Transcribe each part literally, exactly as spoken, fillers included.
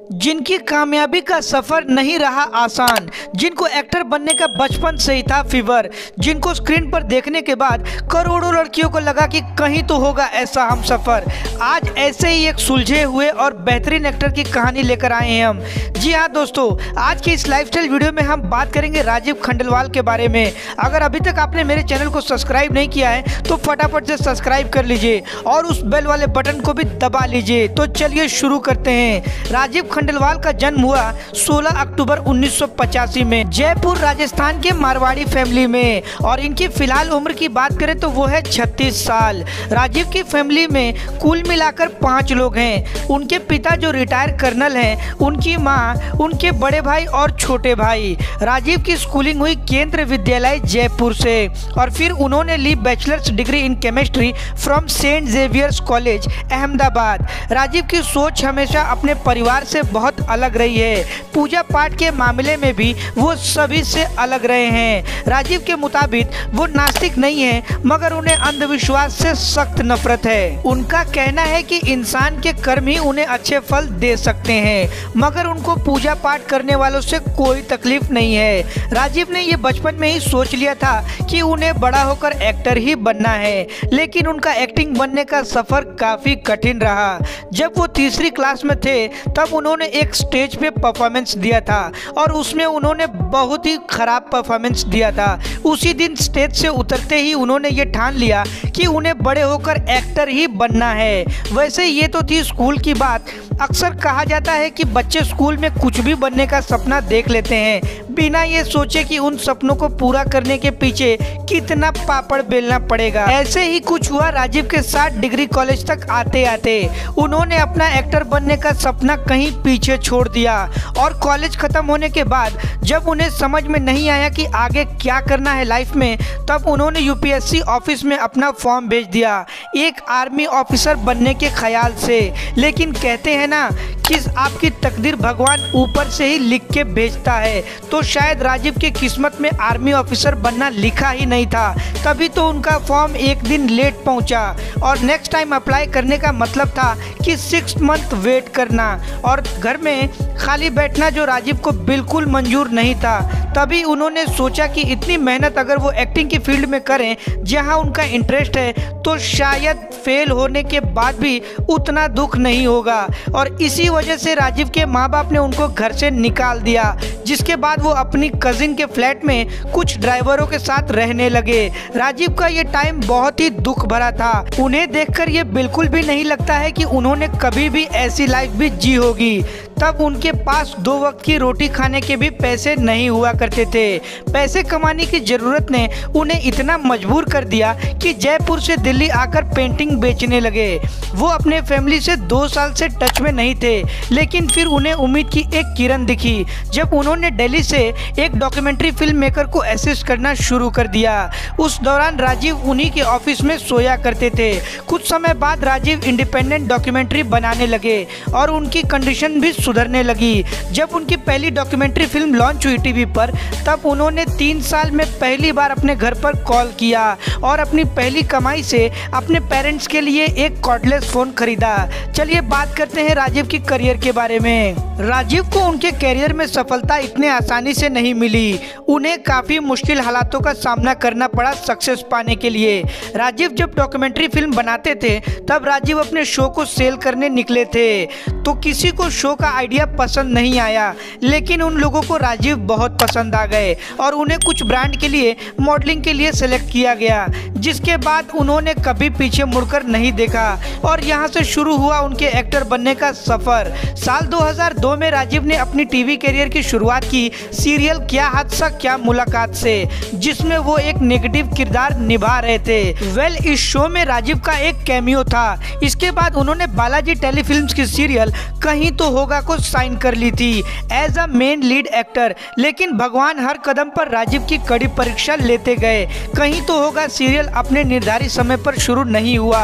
जिनकी कामयाबी का सफर नहीं रहा आसान, जिनको एक्टर बनने का बचपन से ही था फीवर, जिनको स्क्रीन पर देखने के बाद करोड़ों लड़कियों को लगा कि कहीं तो होगा ऐसा हम सफर, आज ऐसे ही एक सुलझे हुए और बेहतरीन एक्टर की कहानी लेकर आए हैं हम। जी हाँ दोस्तों, आज के इस लाइफस्टाइल वीडियो में हम बात करेंगे राजीव खंडेलवाल के बारे में। अगर अभी तक आपने मेरे चैनल को सब्सक्राइब नहीं किया है तो फटाफट से सब्सक्राइब कर लीजिए और उस बेल वाले बटन को भी दबा लीजिए। तो चलिए शुरू करते हैं। राजीव खंडेलवाल का जन्म हुआ सोलह अक्टूबर उन्नीस सौ पचासी में जयपुर राजस्थान के मारवाड़ी फैमिली में, और इनकी फिलहाल उम्र की बात करें तो वो है छत्तीस साल। राजीव की फैमिली में कुल मिलाकर पांच लोग हैं। उनके पिता जो रिटायर कर्नल हैं, उनकी माँ, उनके बड़े भाई और छोटे भाई। राजीव की स्कूलिंग हुई केंद्रीय विद्यालय जयपुर से और फिर उन्होंने ली bachelor's degree in chemistry from saint Xavier's college Ahmedabad. Rajeev की सोच हमेशा अपने परिवार से बहुत अलग रही है। पूजा पाठ के मामले में भी वो सभी से अलग रहे हैं। राजीव के मुताबिक वो नास्तिक नहीं है, मगर उन्हें अंधविश्वास से सख्त नफरत है। उनका कहना है कि इंसान के कर्म ही उन्हें अच्छे फल दे सकते हैं, मगर उनको पूजा पाठ करने वालों से कोई तकलीफ नहीं है। राजीव ने ये बचपन में ही सोच लिया था कि उन्हें बड़ा होकर एक्टर ही बनना है, लेकिन उनका एक्टिंग बनने का सफर काफी कठिन रहा। जब वो तीसरी क्लास में थे तब उन्होंने एक स्टेज पे परफॉर्मेंस दिया था और उसमें उन्होंने बहुत ही खराब परफॉर्मेंस दिया था। उसी दिन स्टेज से उतरते ही उन्होंने ये ठान लिया कि उन्हें बड़े होकर एक्टर ही बनना है। वैसे ये तो थी स्कूल की बात। अक्सर कहा जाता है कि बच्चे स्कूल में कुछ भी बनने का सपना देख लेते हैं बिना ये सोचे कि उन सपनों को पूरा करने के पीछे कितना पापड़ बेलना पड़ेगा। ऐसे ही कुछ हुआ राजीव के साथ। डिग्री कॉलेज तक आते आते उन्होंने अपना एक्टर बनने का सपना कहीं पीछे छोड़ दिया और कॉलेज खत्म होने के बाद जब उन्हें समझ में नहीं आया कि आगे क्या करना है लाइफ में, तब उन्होंने यूपीएससी ऑफिस में अपना फॉर्म भेज दिया एक आर्मी ऑफिसर बनने के ख्याल से। लेकिन कहते हैं ना कि आपकी तकदीर भगवान ऊपर से ही लिख के भेजता है, तो शायद राजीव की किस्मत में आर्मी ऑफिसर बनना लिखा ही नहीं था। तभी तो उनका फॉर्म एक दिन लेट पहुंचा और नेक्स्ट टाइम अप्लाई करने का मतलब था कि सिक्स मंथ वेट करना और घर में खाली बैठना, जो राजीव को बिल्कुल मंजूर नहीं था। तभी उन्होंने सोचा कि इतनी मेहनत अगर वो एक्टिंग की फील्ड में करें जहां उनका इंटरेस्ट है, तो शायद फेल होने के बाद भी उतना दुख नहीं होगा। और इसी वजह से राजीव के माँ बाप ने उनको घर से निकाल दिया, जिसके बाद वो अपनी कजिन के फ्लैट में कुछ ड्राइवरों के साथ रहने लगे। राजीव का ये टाइम बहुत ही दुख भरा था। उन्हें देखकर ये बिल्कुल भी नहीं लगता है कि उन्होंने कभी भी ऐसी लाइफ भी जी होगी। तब उनके पास दो वक्त की रोटी खाने के भी पैसे नहीं हुआ करते थे। पैसे कमाने की जरूरत ने उन्हें इतना मजबूर कर दिया कि जयपुर से दिल्ली आकर पेंटिंग बेचने लगे। वो अपने फैमिली से दो साल से टच में नहीं थे, लेकिन फिर उन्हें उम्मीद की एक किरण दिखी जब उन्होंने दिल्ली से एक डॉक्यूमेंट्री फिल्म मेकर को असिस्ट करना शुरू कर दिया। उस दौरान राजीव उन्हीं के ऑफिस में सोया करते थे। कुछ समय बाद राजीव इंडिपेंडेंट डॉक्यूमेंट्री बनाने लगे और उनकी कंडीशन भी सुधरने लगी। जब उनकी पहली डॉक्यूमेंट्री फिल्म लॉन्च हुई टीवी पर, तब उन्होंने तीन साल में पहली बार अपने घर पर कॉल किया और अपनी पहली कमाई से अपने पेरेंट्स के लिए एक कॉर्डलेस फोन खरीदा। चलिए बात करते हैं राजीव की करियर के बारे में। राजीव को उनके करियर में सफलता इतने आसानी से नहीं मिली। उन्हें काफी मुश्किल हालातों का सामना करना पड़ा सक्सेस पाने के लिए। राजीव जब डॉक्यूमेंट्री फिल्म बनाते थे तब राजीव अपने शो को सेल करने निकले थे, तो किसी को शो का आइडिया पसंद नहीं आया, लेकिन उन लोगों को राजीव बहुत पसंद आ गए और उन्हें कुछ ब्रांड के लिए मॉडलिंग के लिए सेलेक्ट किया गया, जिसके बाद उन्होंने कभी पीछे मुड़कर नहीं देखा और यहां से शुरू हुआ उनके एक्टर बनने का सफर। साल दो हज़ार दो में राजीव ने अपनी टीवी करियर की शुरुआत की सीरियल क्या हादसा क्या मुलाकात से, जिसमें वो एक नेगेटिव किरदार निभा रहे थे। वेल, इस शो में राजीव का एक कैमियो था। इसके बाद उन्होंने बालाजी टेलीफिल्म्स की सीरियल कहीं तो होगा को साइन कर ली थी as a main lead actor, लेकिन भगवान हर कदम पर राजीव की कड़ी परीक्षा लेते गए। कहीं तो होगा सीरियल अपने निर्धारित समय पर शुरू नहीं हुआ।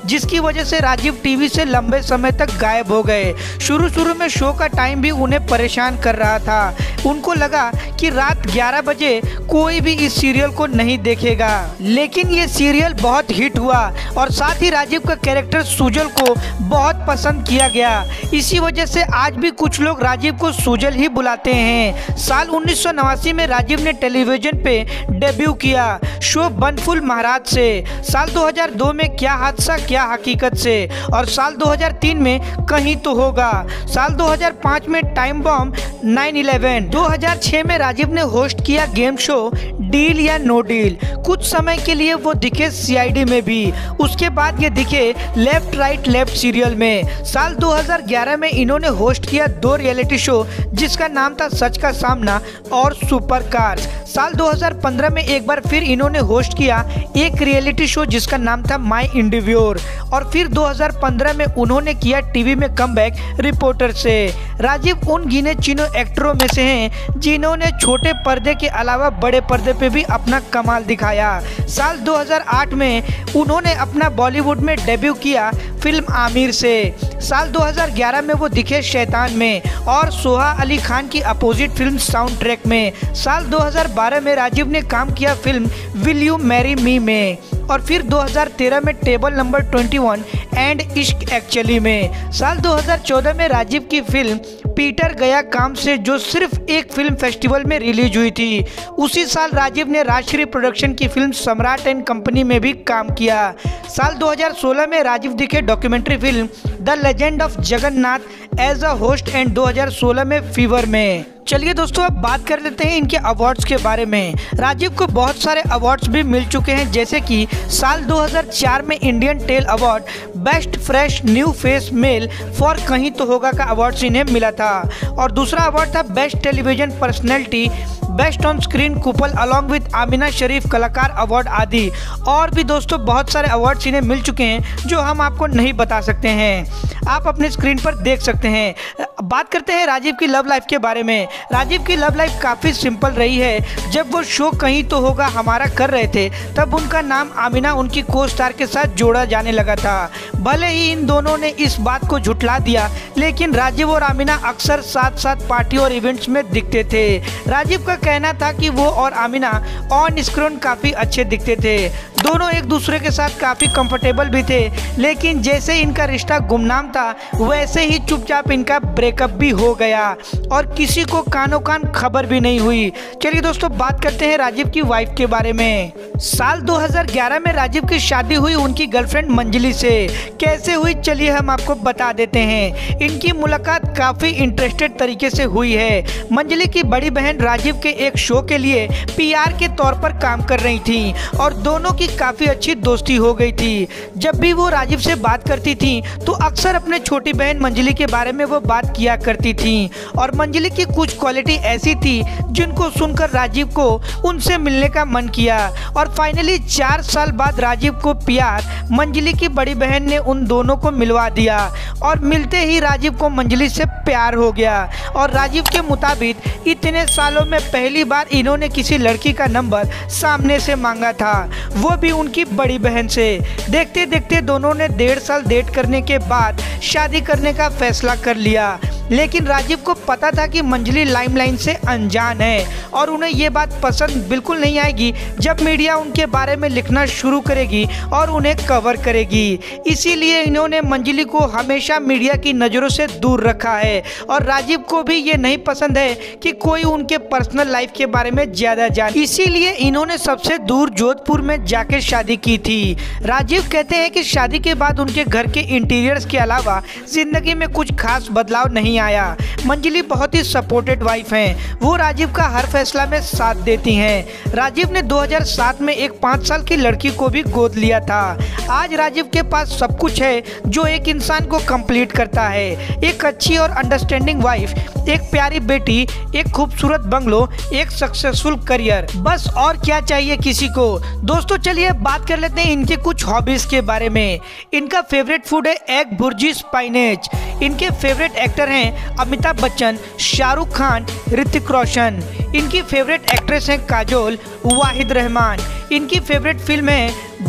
जिसकी वजह से राजीव टीवी से लंबे समय तक गायब हो गए। शुरू शुरू में शो का टाइम भी उन्हें परेशान कर रहा था। उनको लगा कि रात ग्यारह बजे कोई भी इस सीरियल को नहीं देखेगा, लेकिन ये सीरियल बहुत हिट हुआ और साथ ही राजीव का कैरेक्टर सुजल को बहुत पसंद किया गया। इसी वजह से आज भी कुछ लोग राजीव को सुजल ही बुलाते हैं। साल उन्नीस सौ नवासी में राजीव ने टेलीविजन पे डेब्यू किया शो बनफुल महाराज से। साल दो हज़ार दो में क्या हादसा क्या हकीकत से, और साल दो हज़ार तीन में कहीं तो होगा। साल दो हज़ार पाँच में टाइम बॉम्ब नाइन इलेवन। दो हज़ार छह में राजीव ने होस्ट किया गेम शो डील या नो डील। कुछ समय के लिए वो दिखे सीआईडी में भी, उसके बाद ये दिखे लेफ्ट राइट लेफ्ट सीरियल में। साल दो हज़ार ग्यारह में इन्होंने होस्ट किया दो रियलिटी शो जिसका नाम था सच का सामना और सुपर कार्स। साल दो हज़ार पंद्रह में एक बार फिर इन्होंने होस्ट किया एक रियलिटी शो जिसका नाम था माई इंडिव्योर, और फिर दो हज़ार पंद्रह में उन्होंने किया टीवी में कमबैक रिपोर्टर से। राजीव उन गिने चुने एक्टरों में से हैं जिन्होंने छोटे पर्दे के अलावा बड़े पर्दे पे भी अपना कमाल दिखाया। साल दो हज़ार आठ में उन्होंने अपना बॉलीवुड में डेब्यू किया फिल्म आमिर से। साल दो हज़ार ग्यारह में वो दिखे शैतान में और सोहा अली खान की अपोजिट फिल्म साउंड ट्रैक में। साल दो हज़ार बारह में राजीव ने काम किया film will you marry me में, और फिर दो हज़ार तेरह में टेबल नंबर इक्कीस एंड इश्क एक्चुअली में। साल दो हज़ार चौदह में राजीव की फिल्म पीटर गया काम से, जो सिर्फ एक फिल्म फेस्टिवल में रिलीज हुई थी। उसी साल राजीव ने राजश्री प्रोडक्शन की फिल्म सम्राट एंड कंपनी में भी काम किया। साल दो हज़ार सोलह में राजीव दिखे documentary film the legend of Jagannath as a host and दो हज़ार सोलह में फीवर में। चलिए दोस्तों, अब बात कर लेते हैं इनके अवार्ड्स के बारे में। राजीव को बहुत सारे अवार्ड्स भी मिल चुके हैं, जैसे कि साल दो हज़ार चार में Indian telly award best fresh new face male for कहीं तो होगा का अवार्ड इन्हें मिला था, और दूसरा अवार्ड था best television personality best on screen couple along with Amina Sharif कलाकार अवार्ड आदि। और भी दोस्तों बहुत सारे अवार्ड्स इन्हें मिल चुके हैं जो हम आपको नहीं बता सकते हैं, आप अपने स्क्रीन पर देख सकते हैं। बात करते हैं राजीव की लव लाइफ के बारे में। राजीव की लव लाइफ काफ़ी सिंपल रही है। जब वो शो कहीं तो होगा हमारा कर रहे थे तब उनका नाम आमिना उनकी को स्टार के साथ जोड़ा जाने लगा था। भले ही इन दोनों ने इस बात को झुठला दिया, लेकिन राजीव और आमिना अक्सर साथ साथ पार्टी और इवेंट्स में दिखते थे। राजीव का कहना था कि वो और आमिना ऑन स्क्रीन काफ़ी अच्छे दिखते थे, दोनों एक दूसरे के साथ काफ़ी कंफर्टेबल भी थे, लेकिन जैसे इनका रिश्ता गुमनाम था वैसे ही चुपचाप इनका ब्रेकअप भी हो गया और किसी को कानो कान खबर भी नहीं हुई। चलिए दोस्तों बात करते हैं राजीव की वाइफ के बारे में। साल दो हज़ार ग्यारह में राजीव की शादी हुई उनकी गर्लफ्रेंड मंजली से। कैसे हुई चलिए हम आपको बता देते हैं। इनकी मुलाकात काफ़ी इंटरेस्टेड तरीके से हुई है। मंजली की बड़ी बहन राजीव के एक शो के लिए पीआर के तौर पर काम कर रही थी और दोनों की काफ़ी अच्छी दोस्ती हो गई थी। जब भी वो राजीव से बात करती थी तो अक्सर अपने छोटी बहन मंजली के बारे में वो बात किया करती थी, और मंजली की कुछ क्वालिटी ऐसी थी जिनको सुनकर राजीव को उनसे मिलने का मन किया, और फाइनली चार साल बाद राजीव को प्यार मंजली की बड़ी बहन ने उन दोनों को मिलवा दिया, और मिलते ही राजीव को मंजली से प्यार हो गया। और राजीव के मुताबिक इतने सालों में पहली बार इन्होंने किसी लड़की का नंबर सामने से मांगा था, वो भी उनकी बड़ी बहन से। देखते देखते दोनों ने डेढ़ साल डेट करने के बाद शादी करने का फैसला कर लिया, लेकिन राजीव को पता था कि मंजली लाइमलाइन से अनजान है और उन्हें ये बात पसंद बिल्कुल नहीं आएगी जब मीडिया उनके बारे में लिखना शुरू करेगी और उन्हें कवर करेगी। इसीलिए इन्होंने मंजली को हमेशा मीडिया की नज़रों से दूर रखा है, और राजीव को भी ये नहीं पसंद है कि कोई उनके पर्सनल लाइफ के बारे में ज़्यादा जाने, इसीलिए इन्होंने सबसे दूर जोधपुर में जाकर शादी की थी। राजीव कहते हैं कि शादी के बाद उनके घर के इंटीरियर्स के अलावा जिंदगी में कुछ खास बदलाव नहीं आया। मंजली बहुत ही सपोर्टेड वाइफ हैं, वो राजीव का हर फैसला में साथ देती हैं। राजीव ने दो हज़ार सात में एक पाँच साल की लड़की को भी गोद लिया था। आज राजीव के पास सब कुछ है जो एक इंसान को कंप्लीट करता है, एक अच्छी और अंडरस्टैंडिंग वाइफ, एक प्यारी बेटी, एक खूबसूरत बंगलो, एक सक्सेसफुल करियर, बस और क्या चाहिए किसी को। दोस्तों चलिए बात कर लेते हैं इनके कुछ हॉबीज के बारे में। इनका फेवरेट फूड है एग भुर्जी स्पाइनेच। इनके फेवरेट एक्टर हैं अमिताभ बच्चन, शाहरुख खान, ऋतिक रोशन। इनकी फेवरेट एक्ट्रेस हैं काजोल, वाहिद रहमान। इनकी फेवरेट फिल्म है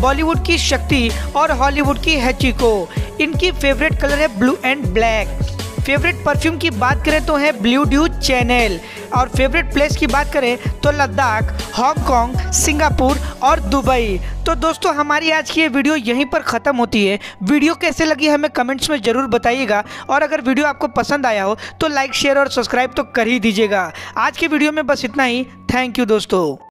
बॉलीवुड की शक्ति और हॉलीवुड की हैचिको। इनकी फेवरेट कलर है blue and black. Favourite perfume की बात करें तो है ब्लू ड्यू चैनल। और फेवरेट प्लेस की बात करें तो लद्दाख, हांगकांग, सिंगापुर और दुबई। तो दोस्तों हमारी आज की ये वीडियो यहीं पर ख़त्म होती है। वीडियो कैसे लगी हमें कमेंट्स में ज़रूर बताइएगा, और अगर वीडियो आपको पसंद आया हो तो लाइक शेयर और सब्सक्राइब तो कर ही दीजिएगा। आज की वीडियो में बस इतना ही। थैंक यू दोस्तों।